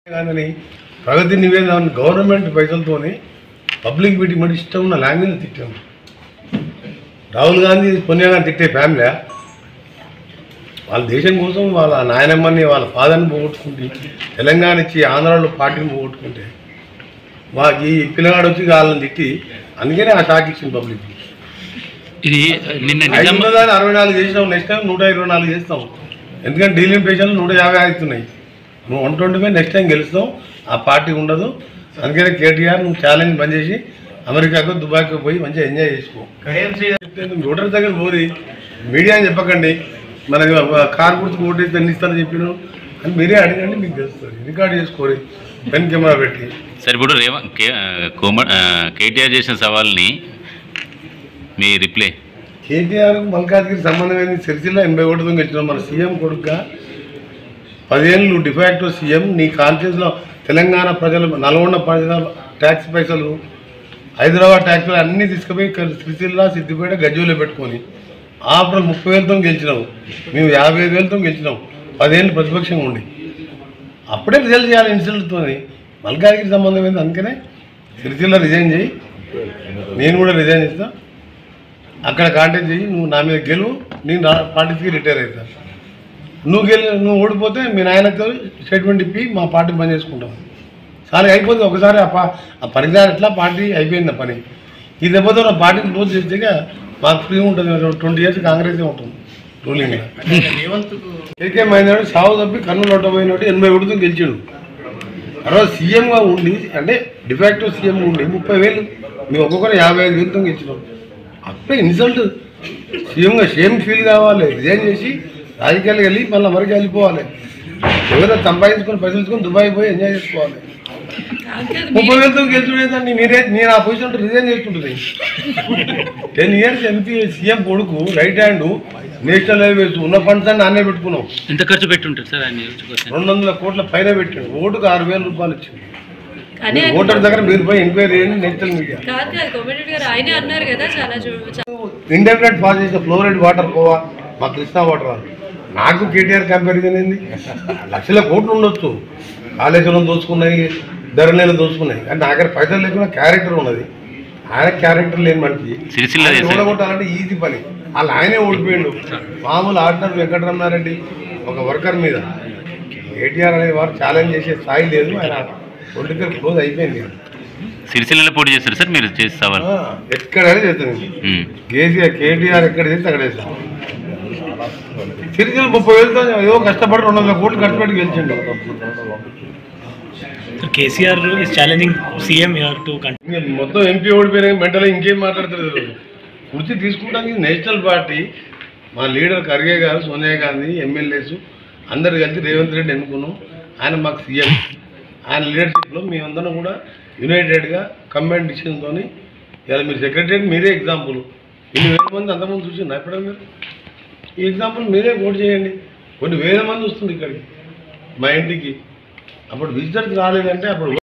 కానీ ప్రగతి నివేదన government పైసలతోని public meeting మరి ఇష్టం ఉన్న లాంగ్వేజ్ తిట్టాము. రాహుల్ గాంధీ సోనియా గాంధీ తిట్టే ఫ్యామిలీ వాళ్ళ దేశం కోసం వాళ్ళ నాయనమ్మని వాళ్ళ ఫాదర్ని పోగొట్టుకుంటే తెలంగాణ ఇచ్చి ఆంధ్రాలో పార్టీని పోగొట్టుకుంటే మాకు ఈ పిల్లగాడు వచ్చి వాళ్ళని తిట్టి అందుకనే ఆ షాక్ ఇచ్చింది పబ్లిక్. ఇది నిన్న 64 చేసినాం, నెక్స్ట్ టైం 124 చేస్తాం. ఎందుకంటే డీలిమిటేషన్లు 150 అవుతున్నాయి. నువ్వు 125 నెక్స్ట్ టైం గెలుస్తాం, ఆ పార్టీ ఉండదు. అందుకనే కేటీఆర్ నువ్వు ఛాలెంజ్ బంద్ చేసి అమెరికాకు దుబాయ్కి పోయి మంచిగా ఎంజాయ్ చేసుకో. ఓటర్ దగ్గర పోయి మీడియా అని చెప్పకండి, మన కార్ గుర్తుకు ఓటేస్తే ఎన్ని ఇస్తారని చెప్పినావు అని మీరే అడగండి, మీకు తెలుస్తుంది. రికార్డు చేసుకోండి పెన్ కెమెరా పెట్టి. సరే, ఇప్పుడు కేటీఆర్ చేసిన సవాల్ని మీ రిప్లై. కేటీఆర్ మల్కాజ్గిరి సంబంధమైన సిరిసిల్ల 80 ఓటుతో గెలిచినావు. మన సీఎం కొడుకుగా 10 ఏళ్ళు నువ్వు డిఫాక్టో సీఎం. నీ కాన్షియస్లో తెలంగాణ ప్రజలు, నల్గొండ ప్రజల ట్యాక్స్ పైసలు, హైదరాబాద్ ట్యాక్స్లు అన్నీ తీసుకుపోయి సిరిసిల్ల, సిద్దిపేట, గజ్వేల్లో పెట్టుకొని ఆఫ్టర్ 30,000తో గెలిచినావు. మేము 55,000తో గెలిచినాం. 10 ఏళ్ళు ప్రతిపక్షంగా ఉండి అప్పుడే రిజల్ట్ చేయాలి ఇన్సిడెంట్తో. మల్కాజ్గిరి సంబంధం ఏంది, అందుకనే సిరిసిల్ల రిజైన్ చేయి, నేను కూడా రిజైన్ చేస్తా. అక్కడ కాంటాక్ట్ చేయి, నువ్వు నా మీద గెలువు, నేను పార్టీకి రిటైర్ అవుతా. నువ్వు ఓడిపోతే మీ నాయనతో స్టేట్మెంట్ ఇప్పి మా పార్టీ పని చేసుకుంటాం. చాలా అయిపోతుంది ఒకసారి ఆ పరిజ్ఞానం ఎట్లా పార్టీ అయిపోయింది ఆ పని. ఈ దెబ్బతో నా పార్టీని క్లోజ్ చేస్తే మాకు ఫ్రీ ఉంటుంది. 20 ఇయర్స్ కాంగ్రెస్ ఉంటుంది రూలింగ్. కేకే మైనాడు సాగు తప్పి కన్నులు ఒట్టబోయినట్టు 80 ఓటుతో గెలిచాడు. తర్వాత సీఎంగా ఉండి, అంటే డిఫాక్టివ్ సీఎంగా ఉండి 30,000 మేము ఒక్కొక్కరు 55,000తో గెలిచినాం. అప్పుడే ఇన్సల్ట్. సీఎంగా సేమ్ ఫీల్ కావాలి, రిజైన్ చేసి రాజకీయాలు వెళ్ళి మళ్ళీ అమెరికా వెళ్ళిపోవాలి. ఏదైనా సంపాదించుకొని పైసలు తీసుకొని దుబాయ్ పోయి ఎంజాయ్ చేసుకోవాలి. 30,000తో గెలుచుడేదండి. నేను ఆ పొజిషన్ రిజైన్ చేసుకుంటుంది. 10 ఇయర్స్ ఎంపీ సీఎం కొడుకు, రైట్ హ్యాండ్, నేషనల్ హైవేస్ ఉన్న ఫండ్స్ అన్ని నాన్నే పెట్టుకున్నాం. ఎంత ఖర్చు పెట్టుంటారు సార్? 200 కోట్ల పైన పెట్టాడు. ఓటుకు 6,000 రూపాయలు ఇచ్చింది. ఓటర్ దగ్గర మీరు పోయి ఎంక్వైరీ చేయండి. నేషనల్ మీడియా ఇండెఫినెట్ పాస్ చేసిన ఫ్లోరైడ్ వాటర్ పోవా, మా కృష్ణా వాటర్ రాదు. నాకు కేటీఆర్ కంపారిజన్ ఏంది? లక్షల కోట్లు ఉండొచ్చు, కాళేశ్వరం దోచుకున్నాయి, ధరలేలు దోచుకున్నాయి, కానీ నా దగ్గర పైసలు లేకుండా క్యారెక్టర్ ఉన్నది. ఆయన క్యారెక్టర్ లేని మనిషి ఓడగొట్టాలంటే ఈజీ పని. వాళ్ళు ఆయనే ఓడిపోయిండు. మామూలు ఆర్డినరీ వెంకటరమణారెడ్డి ఒక వర్కర్ మీద. కేటీఆర్ అనే వారు ఛాలెంజ్ చేసే స్థాయి లేదు. ఆయన పొలిటికల్ క్లోజ్ అయిపోయింది. సిరిసిల్లలో పోటీ చేస్తారు సార్ మీరు చేస్తావా? ఎక్కడైనా చేస్తాను. కేటీఆర్ ఎక్కడ చేస్తే అక్కడ చేస్తాను. సిరిసిల్ల 30,000తో ఏదో కష్టపడి 200 కోట్లు కష్టపడి గెలిచిండు. KCR is challenging CM to మొత్తం ఎంపీ ఓడిపోయినా మెంటల్ ఇంకేం మాట్లాడుతుంది. కుర్చీ తీసుకుంటానికి నేషనల్ పార్టీ, మా లీడర్ ఖర్గే గారు, సోనియా గాంధీ, ఎమ్మెల్యేస్ అందరు కలిసి రేవంత్ రెడ్డి ఎన్నుకున్నాం. ఆయన మాకు సీఎం. ఆయన లీడర్షిప్లో మేమందరం కూడా యునైటెడ్గా కంబైన్ డిసిషన్తో ఇలా మీరు సెక్రటరీ మీరే ఎగ్జాంపుల్. 1,000 మంది అంతమంది చూసింది ఎప్పుడైనా మీరు ఈ ఎగ్జాంపుల్ మీరే ఓటు చేయండి. కొన్ని వేల మంది వస్తుంది ఇక్కడికి మా ఇంటికి. అప్పుడు విజిటర్స్ రాలేదంటే అప్పుడు